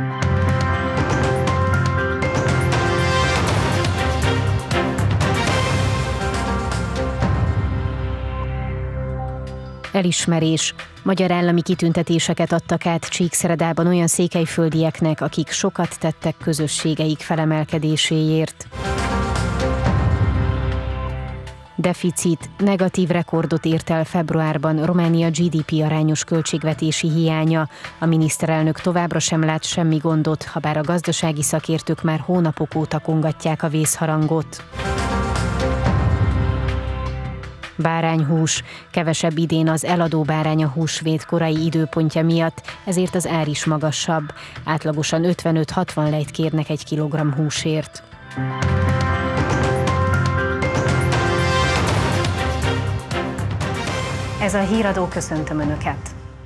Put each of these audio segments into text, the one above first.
Elismerés. Magyar állami kitüntetéseket adtak át Csíkszeredában olyan székelyföldieknek, akik sokat tettek közösségeik felemelkedéséért. Deficit. Negatív rekordot ért el februárban Románia GDP arányos költségvetési hiánya. A miniszterelnök továbbra sem lát semmi gondot, habár a gazdasági szakértők már hónapok óta kongatják a vészharangot. Bárányhús. Kevesebb idén az eladó bárány a húsvét korai időpontja miatt, ezért az ár is magasabb. Átlagosan 55-60 lejt kérnek egy kilogramm húsért. Ez a híradó, köszöntöm Önöket!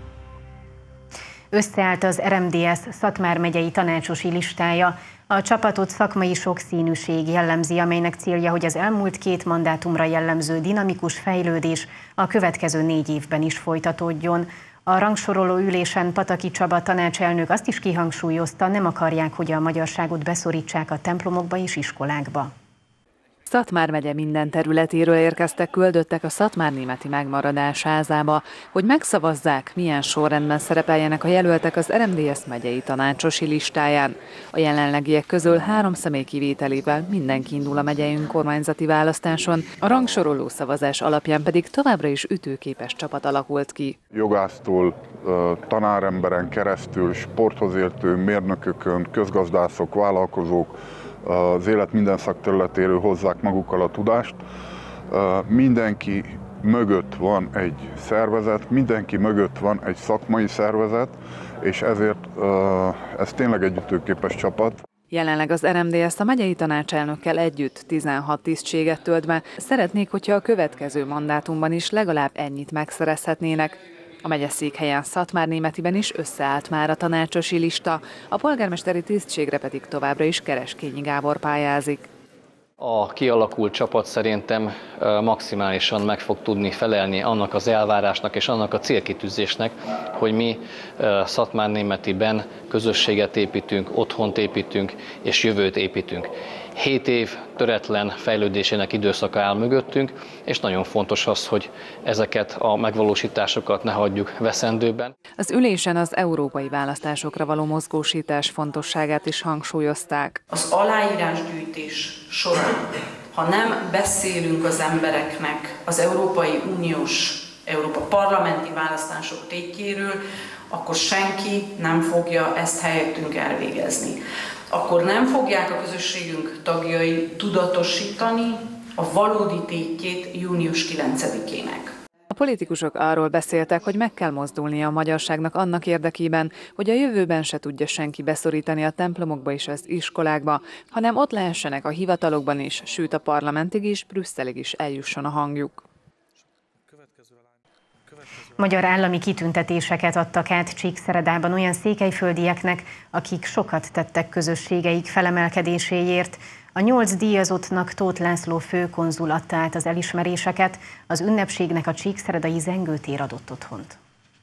Összeállt az RMDSZ Szatmár megyei tanácsosi listája. A csapatot szakmai sokszínűség jellemzi, amelynek célja, hogy az elmúlt 2 mandátumra jellemző dinamikus fejlődés a következő 4 évben is folytatódjon. A rangsoroló ülésen Pataki Csaba tanácselnök azt is kihangsúlyozta, nem akarják, hogy a magyarságot beszorítsák a templomokba és iskolákba. Szatmár megye minden területéről érkeztek küldöttek a Szatmárnémeti Megmaradás házába, hogy megszavazzák, milyen sorrendben szerepeljenek a jelöltek az RMDSZ megyei tanácsosi listáján. A jelenlegiek közül 3 személy kivételével mindenki indul a megyei önkormányzati választáson, a rangsoroló szavazás alapján pedig továbbra is ütőképes csapat alakult ki. Jogásztól, tanáremberen keresztül, sporthoz értő mérnökökön, közgazdászok, vállalkozók, az élet minden szakterületéről hozzák magukkal a tudást. Mindenki mögött van egy szervezet, mindenki mögött van egy szakmai szervezet, és ezért ez tényleg egy ütőképes csapat. Jelenleg az RMDSZ a megyei tanácselnökkel együtt 16 tisztséget tölt be. Szeretnék, hogyha a következő mandátumban is legalább ennyit megszerezhetnének. A megyeszékhelyen Szatmárnémetiben is összeállt már a tanácsosi lista, a polgármesteri tisztségre pedig továbbra is Kereskényi Gábor pályázik. A kialakult csapat szerintem maximálisan meg fog tudni felelni annak az elvárásnak és annak a célkitűzésnek, hogy mi Szatmárnémetiben közösséget építünk, otthont építünk és jövőt építünk. 7 év töretlen fejlődésének időszaka áll mögöttünk, és nagyon fontos az, hogy ezeket a megvalósításokat ne hagyjuk veszendőben. Az ülésen az európai választásokra való mozgósítás fontosságát is hangsúlyozták. Az aláírásgyűjtés során, ha nem beszélünk az embereknek az Európai Uniós, Európa parlamenti választások tétjéről, akkor senki nem fogja ezt helyettünk elvégezni. Akkor nem fogják a közösségünk tagjai tudatosítani a valódi tétjét június 9-ének. A politikusok arról beszéltek, hogy meg kell mozdulnia a magyarságnak annak érdekében, hogy a jövőben se tudja senki beszorítani a templomokba és az iskolákba, hanem ott lehessenek a hivatalokban is, sőt a parlamentig is, Brüsszelig is eljusson a hangjuk. Magyar állami kitüntetéseket adtak át Csíkszeredában olyan székelyföldieknek, akik sokat tettek közösségeik felemelkedéséért. A 8 díjazottnak Tóth László főkonzul adta át az elismeréseket, az ünnepségnek a csíkszeredai Zengőtér adott otthont.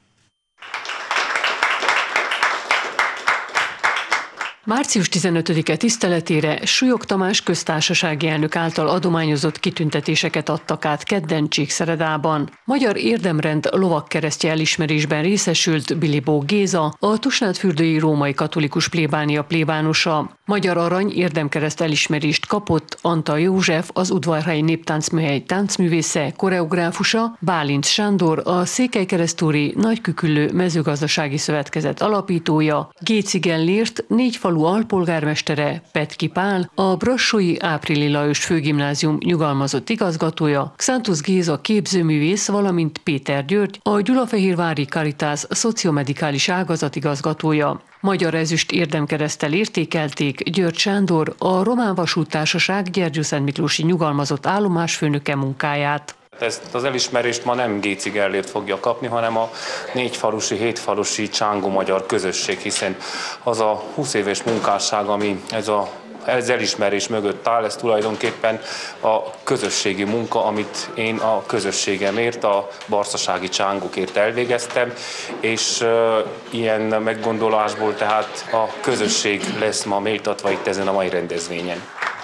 Március 15-e tiszteletére Súlyog Tamás köztársasági elnök által adományozott kitüntetéseket adtak át kedden Csíkszeredában. Magyar érdemrend lovagkeresztje elismerésben részesült Bilibó Géza, a Tusnádfürdői római katolikus plébánia plébánosa. Magyar arany érdemkereszt elismerést kapott Antal József, az Udvarhelyi Néptáncműhely táncművésze, koreográfusa, Bálint Sándor, a Székelykeresztúri Nagyküküllő mezőgazdasági szövetkezet alapítója, Géci Gellért, 4 falu alpolgármestere, Petki Pál, a Brassói Áprili Lajos Főgimnázium nyugalmazott igazgatója, Xantusz Géza képzőművész, valamint Péter György, a Gyulafehérvári Caritas szociomedikális ágazat igazgatója. Magyar ezüst érdemkereszttel értékelték György Sándor, a Román Vasúttársaság Gyergyószentmiklósi nyugalmazott állomásfőnöke munkáját. Ezt az elismerést ma nem Géci Gellért fogja kapni, hanem a 4 falusi, 7 falusi csángó magyar közösség, hiszen az a 20 éves munkásság, ami ez a ez elismerés mögött áll, ez tulajdonképpen a közösségi munka, amit én a közösségemért, a barszasági csángokért elvégeztem, és ilyen meggondolásból tehát a közösség lesz ma méltatva itt ezen a mai rendezvényen.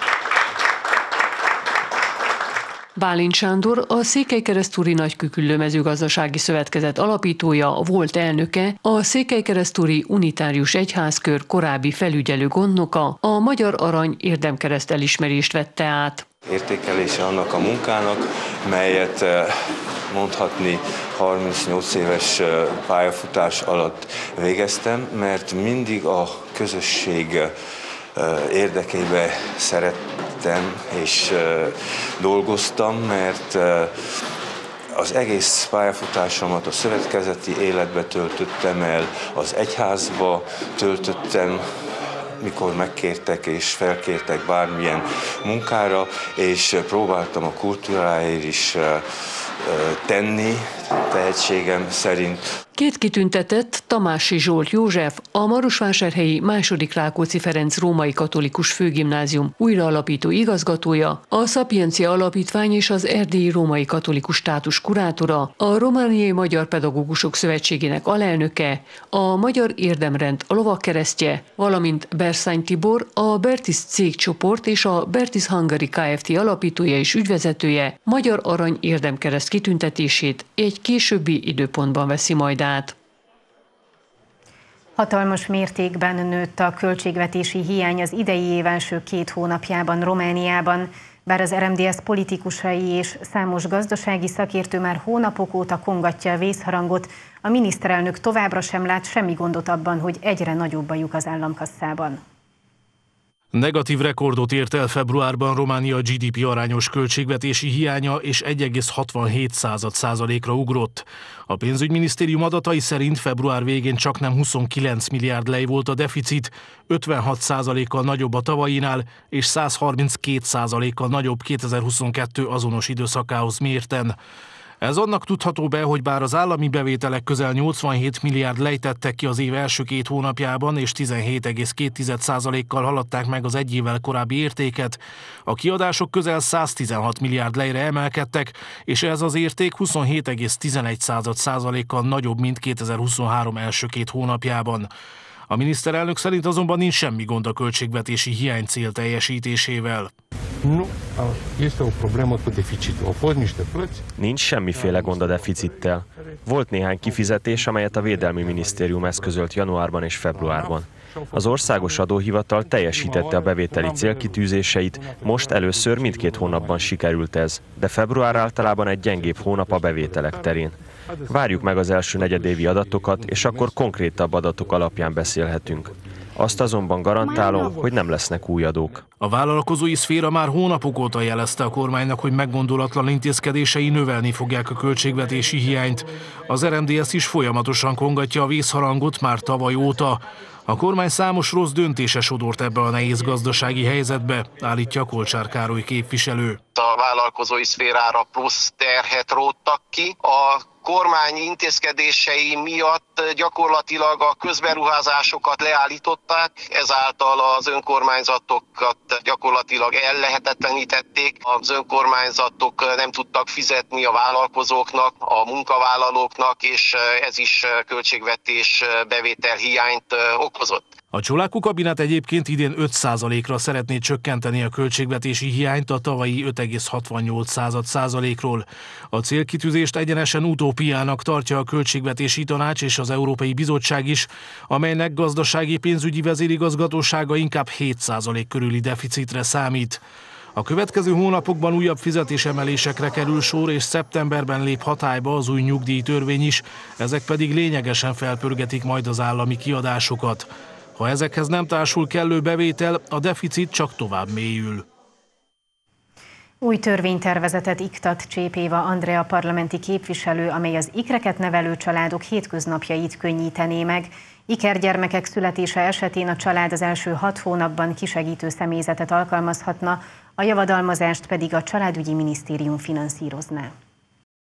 Bálint Sándor, a Székelykeresztúri Nagyküküllő Mezőgazdasági Szövetkezet alapítója, volt elnöke, a Székelykeresztúri Unitárius Egyházkör korábbi felügyelő gondnoka, a Magyar Arany érdemkereszt elismerést vette át. Értékelése annak a munkának, melyet mondhatni 38 éves pályafutás alatt végeztem, mert mindig a közösség érdekeibe szerettem és dolgoztam, mert az egész pályafutásomat a szövetkezeti életbe töltöttem el, az egyházba töltöttem, mikor megkértek és felkértek bármilyen munkára, és próbáltam a kultúráért is tenni tehetségem szerint. Két kitüntetett, Tamássy Zsolt József, a marosvásárhelyi II. Rákóczi Ferenc Római Katolikus Főgimnázium újraalapító igazgatója, a Szapiencia Alapítvány és az Erdélyi Római Katolikus Státus kurátora, a Romániai Magyar Pedagógusok Szövetségének alelnöke, a Magyar Érdemrend lovagkeresztje, valamint Berszány Tibor, a Bertis cégcsoport és a Bertis Hungary Kft. Alapítója és ügyvezetője Magyar Arany érdemkereszt kitüntetését egy későbbi időpontban veszi majd át. Hatalmas mértékben nőtt a költségvetési hiány az idei év első 2 hónapjában Romániában, bár az RMDSZ politikusai és számos gazdasági szakértő már hónapok óta kongatja a vészharangot, a miniszterelnök továbbra sem lát semmi gondot abban, hogy egyre nagyobb a lyuk az államkasszában. Negatív rekordot ért el februárban Románia GDP arányos költségvetési hiánya, és 1,67%-ra ugrott. A pénzügyminisztérium adatai szerint február végén csaknem 29 milliárd lej volt a deficit, 56%-kal nagyobb a tavainál, és 132%-kal nagyobb 2022 azonos időszakához mérten. Ez annak tudható be, hogy bár az állami bevételek közel 87 milliárd lejt tettek ki az év első 2 hónapjában, és 17,2%-kal haladták meg az egy évvel korábbi értéket, a kiadások közel 116 milliárd lejre emelkedtek, és ez az érték 27,11%-kal nagyobb, mint 2023 első 2 hónapjában. A miniszterelnök szerint azonban nincs semmi gond a költségvetési hiány cél teljesítésével. Nincs semmiféle gond a deficittel. Volt néhány kifizetés, amelyet a Védelmi Minisztérium eszközölt januárban és februárban. Az Országos Adóhivatal teljesítette a bevételi célkitűzéseit, most először mindkét hónapban sikerült ez, de február általában egy gyengébb hónap a bevételek terén. Várjuk meg az első negyedévi adatokat, és akkor konkrétabb adatok alapján beszélhetünk. Azt azonban garantálom, hogy nem lesznek új adók. A vállalkozói szféra már hónapok óta jelezte a kormánynak, hogy meggondolatlan intézkedései növelni fogják a költségvetési hiányt. Az RMDSZ is folyamatosan kongatja a vészharangot már tavaly óta. A kormány számos rossz döntése sodort ebbe a nehéz gazdasági helyzetbe, állítja Kolcsár Károly képviselő. A vállalkozói szférára plusz terhet róttak ki. A kormány intézkedései miatt gyakorlatilag a közberuházásokat leállították, ezáltal az önkormányzatokat gyakorlatilag ellehetetlenítették. Az önkormányzatok nem tudtak fizetni a vállalkozóknak, a munkavállalóknak, és ez is költségvetés bevétel hiányt okozott. A Csolákú kabinet egyébként idén 5%-ra szeretné csökkenteni a költségvetési hiányt a tavalyi 5,68%-ról. A célkitűzést egyenesen utópiának tartja a Költségvetési Tanács és az Európai Bizottság is, amelynek gazdasági pénzügyi vezérigazgatósága inkább 7% körüli deficitre számít. A következő hónapokban újabb fizetésemelésekre kerül sor, és szeptemberben lép hatályba az új nyugdíjtörvény is, ezek pedig lényegesen felpörgetik majd az állami kiadásokat. Ha ezekhez nem társul kellő bevétel, a deficit csak tovább mélyül. Új törvénytervezetet iktat Csép Éva Andrea parlamenti képviselő, amely az ikreket nevelő családok hétköznapjait könnyítené meg. Ikergyermekek születése esetén a család az első 6 hónapban kisegítő személyzetet alkalmazhatna, a javadalmazást pedig a Családügyi Minisztérium finanszírozná.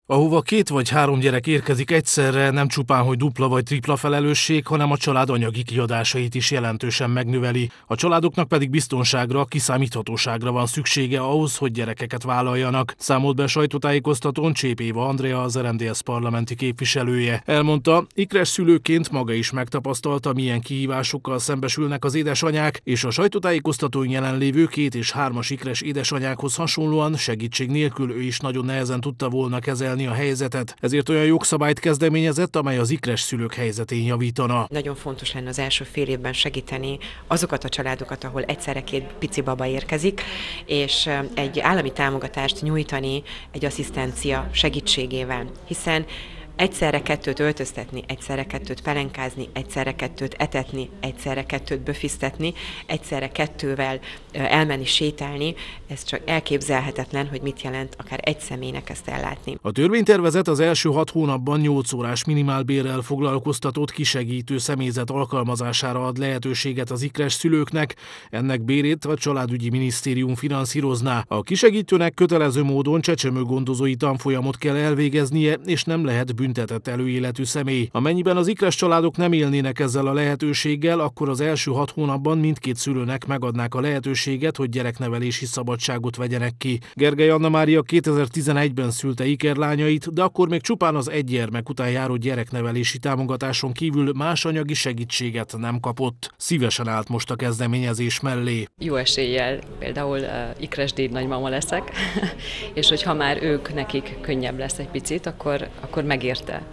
Ahova 2 vagy 3 gyerek érkezik egyszerre, nem csupán, hogy dupla vagy tripla felelősség, hanem a család anyagi kiadásait is jelentősen megnöveli. A családoknak pedig biztonságra, kiszámíthatóságra van szüksége ahhoz, hogy gyerekeket vállaljanak. Számolt be sajtótájékoztatón Csép Éva Andrea, az RMDSZ parlamenti képviselője. Elmondta, ikres szülőként maga is megtapasztalta, milyen kihívásokkal szembesülnek az édesanyák, és a sajtótájékoztatón jelenlévő 2 és 3-as ikres édesanyákhoz hasonlóan segítség nélkül ő is nagyon nehezen tudta volna kezelni a helyzetet, ezért olyan jogszabályt kezdeményezett, amely az ikres szülők helyzetén javítana. Nagyon fontos lenne az első fél évben segíteni azokat a családokat, ahol egyszerre 2 pici baba érkezik, és egy állami támogatást nyújtani egy asszisztencia segítségével, hiszen egyszerre 2-t öltöztetni, egyszerre 2-t pelenkázni, egyszerre 2-t etetni, egyszerre 2-t böfisztetni, egyszerre 2-vel elmenni sétálni, ez csak elképzelhetetlen, hogy mit jelent akár egy személynek ezt ellátni. A törvénytervezet az első 6 hónapban 8 órás minimálbérrel foglalkoztatott kisegítő személyzet alkalmazására ad lehetőséget az ikres szülőknek, ennek bérét a Családügyi Minisztérium finanszírozná. A kisegítőnek kötelező módon csecsemőgondozói tanfolyamot kell elvégeznie, és nem lehet büntetett előéletű személy. Amennyiben az ikres családok nem élnének ezzel a lehetőséggel, akkor az első 6 hónapban mindkét szülőnek megadnák a lehetőséget, hogy gyereknevelési szabadságot vegyenek ki. Gergely Anna Mária 2011-ben szülte ikerlányait, de akkor még csupán az 1 gyermek után járó gyereknevelési támogatáson kívül más anyagi segítséget nem kapott. Szívesen állt most a kezdeményezés mellé. Jó eséllyel például ikres dédnagymama leszek, és hogyha már nekik könnyebb lesz egy picit, akkor megérte.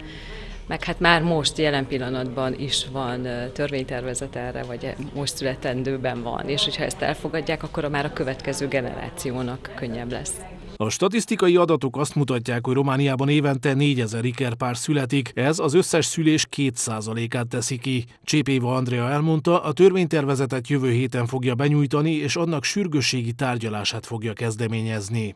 Meg hát már most jelen pillanatban is van törvénytervezet erre, vagy most születendőben van, és hogyha ezt elfogadják, akkor már a következő generációnak könnyebb lesz. A statisztikai adatok azt mutatják, hogy Romániában évente 4000 ikerpár születik, ez az összes szülés 2%-át teszi ki. Csép Éva Andrea elmondta, a törvénytervezetet jövő héten fogja benyújtani, és annak sürgősségi tárgyalását fogja kezdeményezni.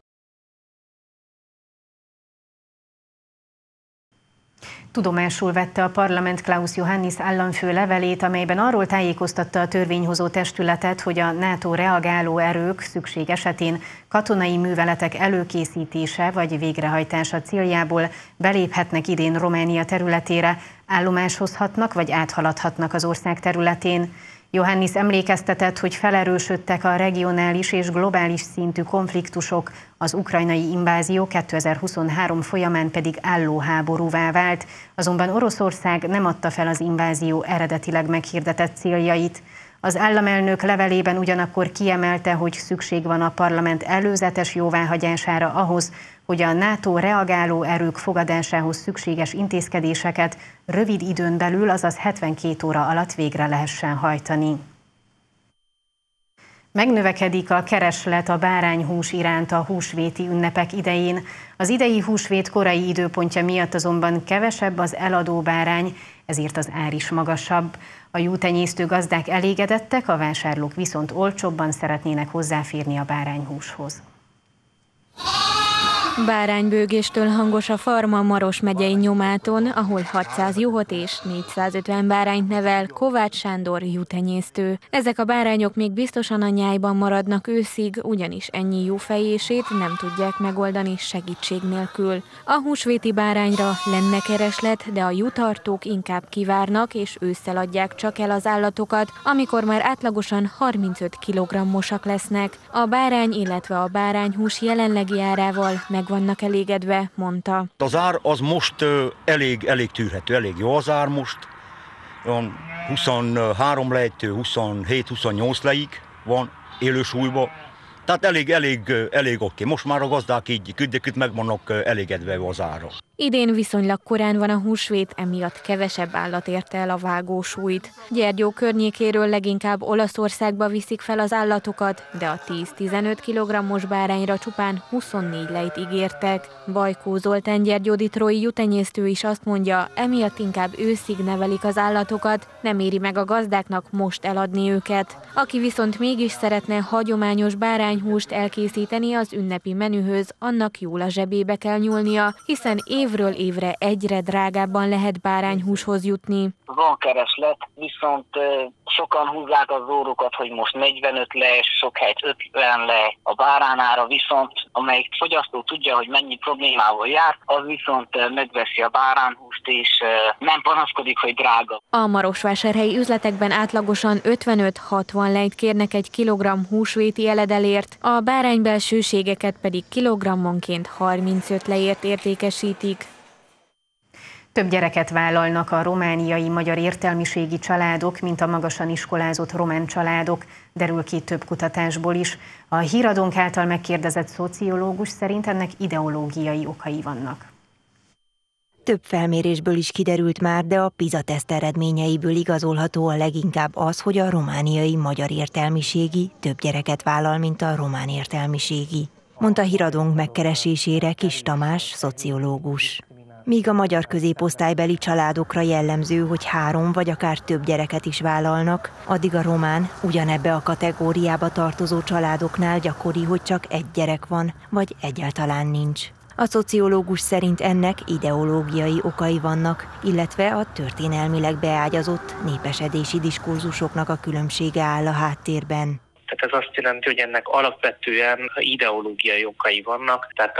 Tudomásul vette a parlament Klaus Johannis államfő levelét, amelyben arról tájékoztatta a törvényhozó testületet, hogy a NATO reagáló erők szükség esetén katonai műveletek előkészítése vagy végrehajtása céljából beléphetnek idén Románia területére, állomáshozhatnak vagy áthaladhatnak az ország területén. Johannis emlékeztetett, hogy felerősödtek a regionális és globális szintű konfliktusok, az ukrajnai invázió 2023 folyamán pedig álló háborúvá vált, azonban Oroszország nem adta fel az invázió eredetileg meghirdetett céljait. Az államelnök levelében ugyanakkor kiemelte, hogy szükség van a parlament előzetes jóváhagyására ahhoz, hogy a NATO reagáló erők fogadásához szükséges intézkedéseket rövid időn belül, azaz 72 óra alatt végre lehessen hajtani. Megnövekedik a kereslet a bárányhús iránt a húsvéti ünnepek idején. Az idei húsvét korai időpontja miatt azonban kevesebb az eladó bárány, ezért az ár is magasabb. A juhtenyésztő gazdák elégedettek, a vásárlók viszont olcsóbban szeretnének hozzáférni a bárányhúshoz. Báránybőgéstől hangos a farma Maros megyei Nyomáton, ahol 600 juhot és 450 bárányt nevel Kovács Sándor juhtenyésztő. Ezek a bárányok még biztosan a nyájban maradnak őszig, ugyanis ennyi juhfejését nem tudják megoldani segítség nélkül. A húsvéti bárányra lenne kereslet, de a juhtartók inkább kivárnak és ősszel adják csak el az állatokat, amikor már átlagosan 35 kg-osak lesznek. A bárány, illetve a bárányhús jelenlegi árával meg vannak elégedve, mondta. Az ár az most elég tűrhető, elég jó az ár most. 23 lejtő, 27-28 leig van élősúlyban. Tehát elég oké. Most már a gazdák így küldjék, meg vannak elégedve az ára. Idén viszonylag korán van a húsvét, emiatt kevesebb állat érte el a vágósúlyt. Gyergyó környékéről leginkább Olaszországba viszik fel az állatokat, de a 10-15 kg-os bárányra csupán 24 lejt ígértek. Bajkó Zoltán gyergyóditrói juhtenyésztő is azt mondja, emiatt inkább őszig nevelik az állatokat, nem éri meg a gazdáknak most eladni őket. Aki viszont mégis szeretne hagyományos bárányhúst elkészíteni az ünnepi menühöz, annak jól a zsebébe kell nyúlnia, hiszen évről évre egyre drágábban lehet bárányhúshoz jutni. Van kereslet, viszont sokan húzzák az órukat, hogy most 45 le, sok helyt 50 le. A bárányára viszont amelyik fogyasztó tudja, hogy mennyi problémával jár, az viszont megveszi a bárányhúst, és nem panaszkodik, hogy drága. A marosvásárhelyi üzletekben átlagosan 55-60 lejt kérnek egy kilogramm húsvéti eledelért, a báránybelsőségeket pedig kilogrammonként 35 lejért értékesítik. Több gyereket vállalnak a romániai magyar értelmiségi családok, mint a magasan iskolázott román családok, derül ki több kutatásból is. A Híradónk által megkérdezett szociológus szerint ennek ideológiai okai vannak. Több felmérésből is kiderült már, de a PISA-teszt eredményeiből igazolható a leginkább az, hogy a romániai magyar értelmiségi több gyereket vállal, mint a román értelmiségi, mondta Híradónk megkeresésére Kis Tamás, szociológus. Míg a magyar középosztálybeli családokra jellemző, hogy 3 vagy akár több gyereket is vállalnak, addig a román, ugyanebbe a kategóriába tartozó családoknál gyakori, hogy csak 1 gyerek van, vagy egyáltalán nincs. A szociológus szerint ennek ideológiai okai vannak, illetve a történelmileg beágyazott népesedési diskurzusoknak a különbsége áll a háttérben. Tehát ez azt jelenti, hogy ennek alapvetően ideológiai okai vannak, tehát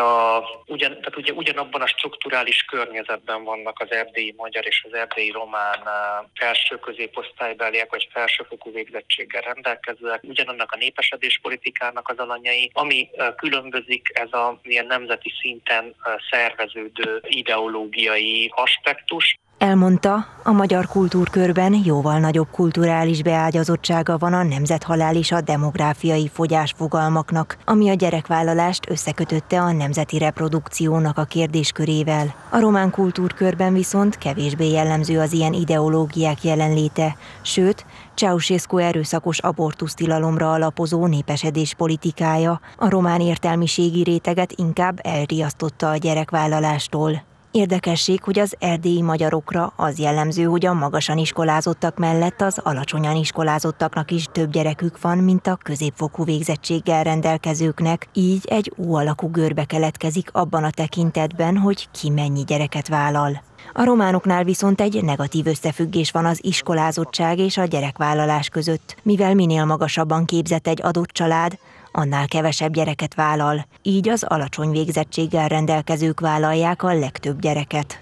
ugyanabban a strukturális környezetben vannak az erdélyi magyar és az erdélyi román felső középosztálybeliek vagy felsőfokú végzettséggel rendelkezőek, ugyanannak a népesedés politikának az alanyai, ami különbözik, ez a ilyen nemzeti szinten szerveződő ideológiai aspektus. Elmondta, a magyar kultúrkörben jóval nagyobb kulturális beágyazottsága van a nemzethalál és a demográfiai fogyás fogalmaknak, ami a gyerekvállalást összekötötte a nemzeti reprodukciónak a kérdéskörével. A román kultúrkörben viszont kevésbé jellemző az ilyen ideológiák jelenléte, sőt, Ceausescu erőszakos abortusztilalomra alapozó népesedés politikája a román értelmiségi réteget inkább elriasztotta a gyerekvállalástól. Érdekesség, hogy az erdélyi magyarokra az jellemző, hogy a magasan iskolázottak mellett az alacsonyan iskolázottaknak is több gyerekük van, mint a középfokú végzettséggel rendelkezőknek, így egy U-alakú görbe keletkezik abban a tekintetben, hogy ki mennyi gyereket vállal. A románoknál viszont egy negatív összefüggés van az iskolázottság és a gyerekvállalás között, mivel minél magasabban képzett egy adott család, annál kevesebb gyereket vállal, így az alacsony végzettséggel rendelkezők vállalják a legtöbb gyereket.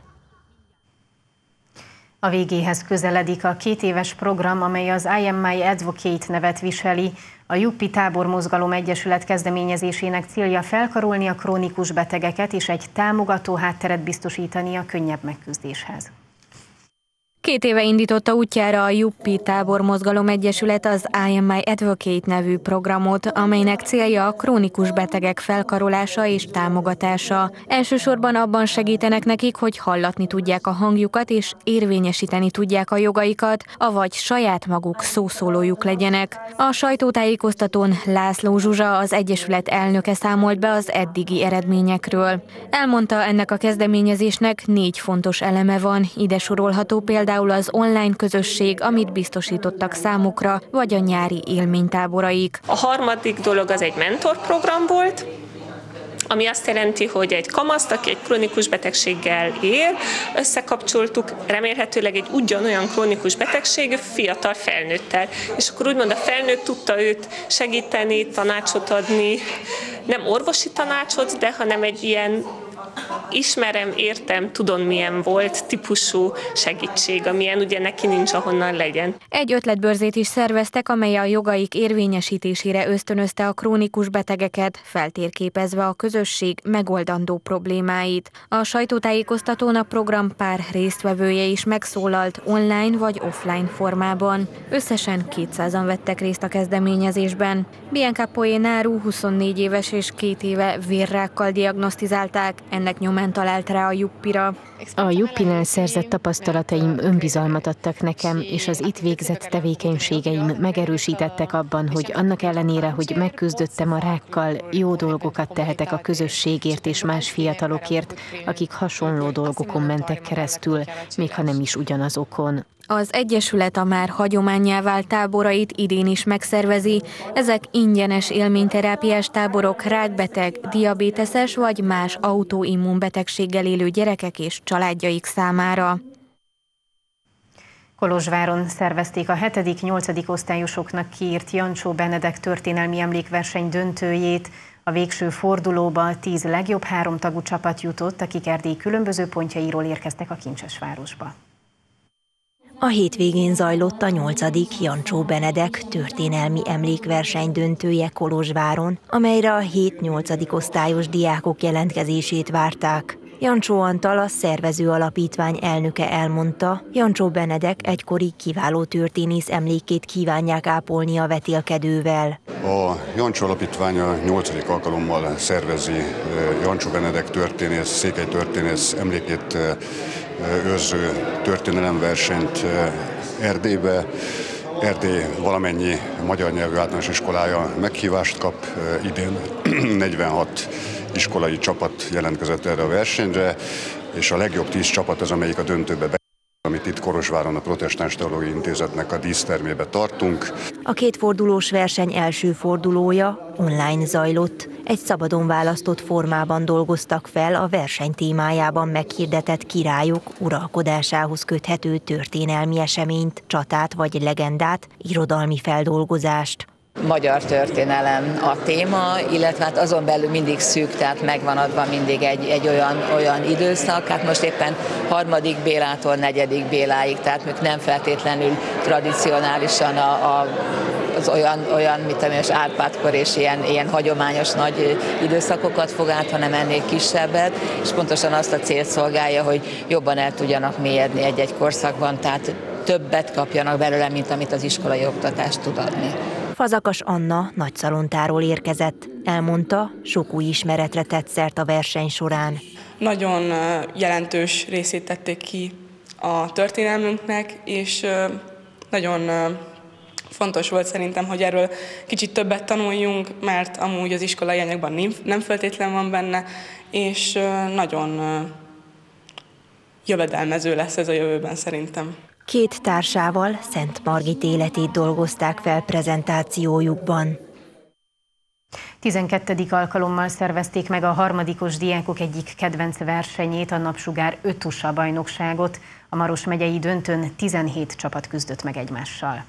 A végéhez közeledik a 2 éves program, amely az I Am My Advocate nevet viseli. A Juppi Tábormozgalom Egyesület kezdeményezésének célja felkarolni a krónikus betegeket és egy támogató hátteret biztosítani a könnyebb megküzdéshez. 2 éve indította útjára a Juppi Tábormozgalom Egyesület az I Am My Advocate nevű programot, amelynek célja a krónikus betegek felkarolása és támogatása. Elsősorban abban segítenek nekik, hogy hallatni tudják a hangjukat és érvényesíteni tudják a jogaikat, avagy saját maguk szószólójuk legyenek. A sajtótájékoztatón László Zsuzsa, az Egyesület elnöke számolt be az eddigi eredményekről. Elmondta, ennek a kezdeményezésnek 4 fontos eleme van, ide sorolható például az online közösség, amit biztosítottak számukra, vagy a nyári élménytáboraik. A harmadik dolog az egy mentorprogram volt, ami azt jelenti, hogy egy kamaszt, aki egy krónikus betegséggel él, összekapcsoltuk remélhetőleg egy ugyanolyan krónikus betegségű fiatal felnőttel. És akkor úgymond a felnőtt tudta őt segíteni, tanácsot adni, nem orvosi tanácsot, de hanem egy ilyen ismerem, értem, tudom milyen volt típusú segítség, amilyen ugye neki nincs ahonnan legyen. Egy ötletbörzét is szerveztek, amely a jogaik érvényesítésére ösztönözte a krónikus betegeket, feltérképezve a közösség megoldandó problémáit. A sajtótájékoztatón a program pár résztvevője is megszólalt online vagy offline formában. Összesen 200-an vettek részt a kezdeményezésben. Bianca Poenaru 24 éves és 2 éve vérrákkal diagnosztizálták, ennek nyomán talált rá a Juppira. A Juppinál szerzett tapasztalataim önbizalmat adtak nekem, és az itt végzett tevékenységeim megerősítettek abban, hogy annak ellenére, hogy megküzdöttem a rákkal, jó dolgokat tehetek a közösségért és más fiatalokért, akik hasonló dolgokon mentek keresztül, még ha nem is ugyanazokon. Az Egyesület a már hagyománnyá vált táborait idén is megszervezi. Ezek ingyenes élményterápiás táborok rákbeteg, diabéteses vagy más autoimmunbetegséggel élő gyerekek és családjaik számára. Kolozsváron szervezték a 7.-8. osztályosoknak kiírt Jancsó Benedek történelmi emlékverseny döntőjét. A végső fordulóba 10 legjobb háromtagú csapat jutott, akik Erdély különböző pontjairól érkeztek a Kincsesvárosba. A hétvégén zajlott a 8. Jancsó Benedek történelmi emlékverseny döntője Kolozsváron, amelyre a 7-8. osztályos diákok jelentkezését várták. Jancsó Antal, a szervező alapítvány elnöke elmondta, Jancsó Benedek egykori kiváló történész emlékét kívánják ápolni a vetélkedővel. A Jancsó Alapítvány a 8. alkalommal szervezi Jancsó Benedek történész, székely történész emlékét őrző történelemversenyt Erdélybe. Erdély valamennyi magyar nyelvű általános iskolája meghívást kap idén. 46 iskolai csapat jelentkezett erre a versenyre, és a legjobb 10 csapat az, amelyik a döntőbe amit itt Kolozsváron a Protestáns Teológiai Intézetnek a dísztermébe tartunk. A kétfordulós verseny első fordulója online zajlott. Egy szabadon választott formában dolgoztak fel a verseny témájában meghirdetett királyok uralkodásához köthető történelmi eseményt, csatát vagy legendát, irodalmi feldolgozást. Magyar történelem a téma, illetve hát azon belül mindig szűk, tehát megvan adva mindig egy olyan időszak. Hát most éppen 3. Bélától 4. Béláig, tehát még nem feltétlenül tradicionálisan az olyan mit tudom, Árpád-kor és ilyen hagyományos nagy időszakokat fog át, hanem ennél kisebbet, és pontosan azt a célt szolgálja, hogy jobban el tudjanak mélyedni egy-egy korszakban, tehát többet kapjanak belőle, mint amit az iskolai oktatás tud adni. Fazakas Anna Nagyszalontáról érkezett. Elmondta, sok új ismeretre tett szert a verseny során. Nagyon jelentős részét tették ki a történelmünknek, és nagyon fontos volt szerintem, hogy erről kicsit többet tanuljunk, mert amúgy az iskolai anyagban nem feltétlen van benne, és nagyon jövedelmező lesz ez a jövőben szerintem. 2 társával Szent Margit életét dolgozták fel prezentációjukban. 12. alkalommal szervezték meg a harmadikos diákok egyik kedvenc versenyét, a Napsugár 5-tusa bajnokságot. A Maros megyei döntőn 17 csapat küzdött meg egymással.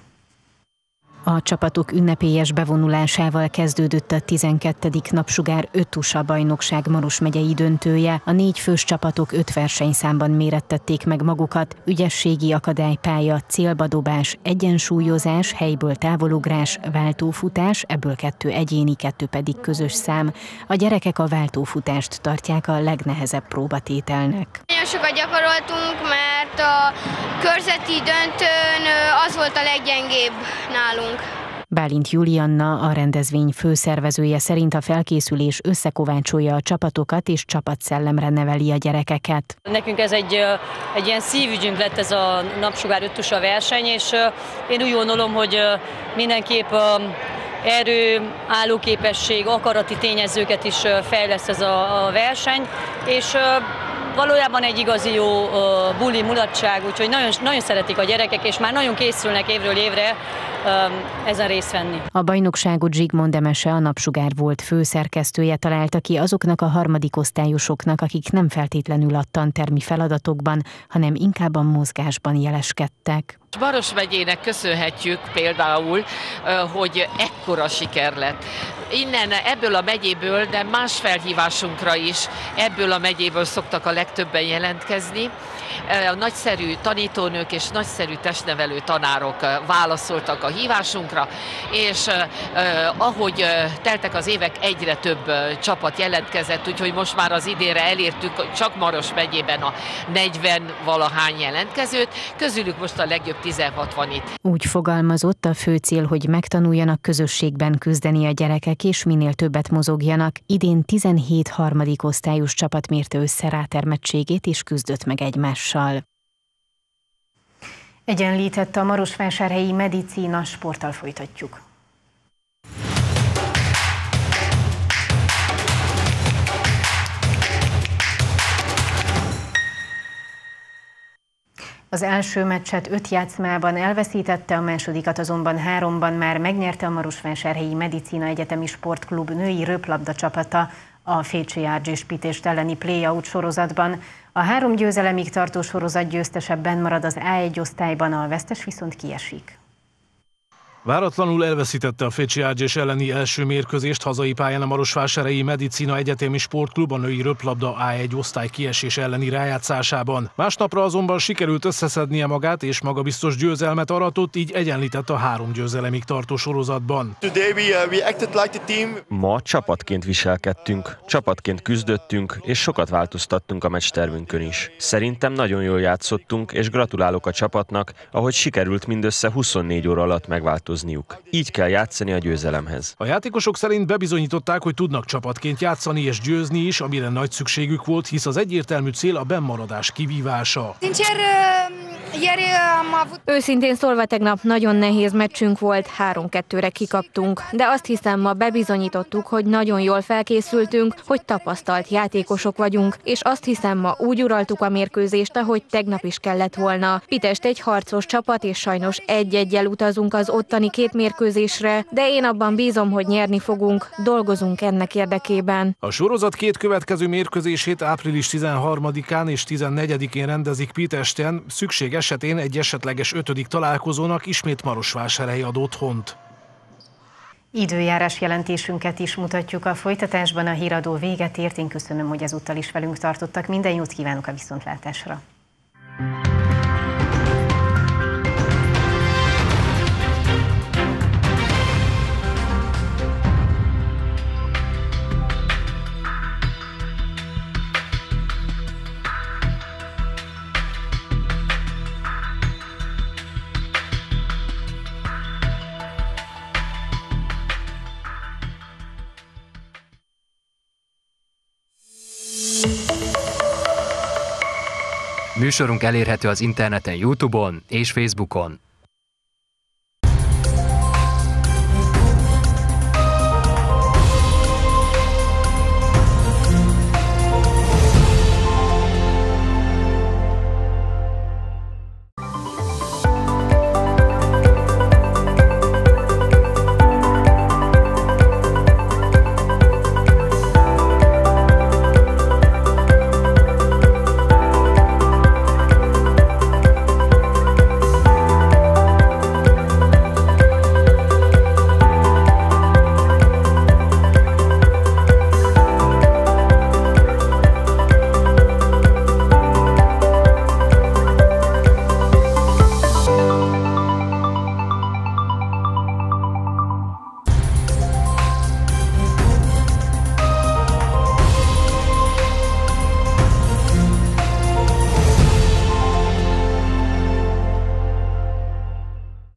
A csapatok ünnepélyes bevonulásával kezdődött a 12. Napsugár 5-tusa bajnokság Maros megyei döntője. A 4 fős csapatok 5 versenyszámban mérettették meg magukat: ügyességi akadálypálya, célbadobás, egyensúlyozás, helyből távolugrás, váltófutás, ebből 2 egyéni, 2 pedig közös szám. A gyerekek a váltófutást tartják a legnehezebb próbatételnek. Nagyon sokat gyakoroltunk, mert a körzeti döntőn az volt a leggyengébb nálunk. Bálint Julianna, a rendezvény főszervezője szerint a felkészülés összekovácsolja a csapatokat és csapatszellemre neveli a gyerekeket. Nekünk ez egy ilyen szívügyünk lett ez a Napsugár 5-tusa verseny, és én úgy gondolom, hogy mindenképp erő, állóképesség, akarati tényezőket is fejleszt ez a verseny, és valójában egy igazi jó buli mulatság, úgyhogy nagyon szeretik a gyerekek, és már nagyon készülnek évről évre ezen részt venni. A bajnokságot Zsigmond Demese, a Napsugár volt főszerkesztője találta ki azoknak a harmadik osztályosoknak, akik nem feltétlenül a tantermi feladatokban, hanem inkább a mozgásban jeleskedtek. Maros megyének köszönhetjük például, hogy ekkora siker lett. Innen, ebből a megyéből, de más felhívásunkra is ebből a megyéből szoktak a legtöbben jelentkezni. Nagyszerű tanítónők és nagyszerű testnevelő tanárok válaszoltak a hívásunkra, és ahogy teltek az évek, egyre több csapat jelentkezett, úgyhogy most már az idénre elértük csak Maros megyében a 40-valahány jelentkezőt, közülük most a legjobb 16 van itt. Úgy fogalmazott, a fő cél, hogy megtanuljanak közösségben küzdeni a gyerekek, és minél többet mozogjanak. Idén 17 harmadik osztályos csapat mérte össze rátermettségét és küzdött meg egymással. Egyenlített a marosvásárhelyi medicína, sporttal folytatjuk. Az első meccset 5 játszmában elveszítette, a másodikat azonban 3-ban már megnyerte a Marosvásárhelyi Medicina Egyetemi Sportklub női röplabda csapata a Fécsi RG Spitést elleni play-out sorozatban. A 3 győzelemig tartó sorozat győztesebben marad az A1 osztályban, a vesztes viszont kiesik. Váratlanul elveszítette a Fecsiágyes elleni első mérkőzést hazai pályán a Marosvásárhelyi Medicina Egyetemi Sportklub a női röplabda A1 osztály kiesés elleni rájátszásában. Másnapra azonban sikerült összeszednie magát, és magabiztos győzelmet aratott, így egyenlített a 3 győzelemig tartó sorozatban. Ma csapatként viselkedtünk, csapatként küzdöttünk, és sokat változtattunk a meccstervünkön is. Szerintem nagyon jól játszottunk, és gratulálok a csapatnak, ahogy sikerült mindössze 24 óra alatt megváltozniuk. Így kell játszani a győzelemhez. A játékosok szerint bebizonyították, hogy tudnak csapatként játszani és győzni is, amire nagy szükségük volt, hisz az egyértelmű cél a bennmaradás kivívása. Őszintén szólva tegnap nagyon nehéz meccsünk volt, 3-2-re kikaptunk, de azt hiszem ma bebizonyítottuk, hogy nagyon jól felkészültünk, hogy tapasztalt játékosok vagyunk, és azt hiszem ma úgy uraltuk a mérkőzést, ahogy tegnap is kellett volna. Pidest egy harcos csapat, és sajnos 1-1-jel utazunk az ottani 2 mérkőzésre, de én abban bízom, hogy nyerni fogunk, dolgozunk ennek érdekében. A sorozat 2 következő mérkőzését április 13-án és 14-én rendezik Petesten, szükség esetén egy esetleges 5. találkozónak ismét Marosvásárhely ad otthont. Időjárás jelentésünket is mutatjuk a folytatásban, a híradó véget ért. Én köszönöm, hogy ezúttal is velünk tartottak. Minden jót kívánok a viszontlátásra! Műsorunk elérhető az interneten, YouTube-on és Facebookon.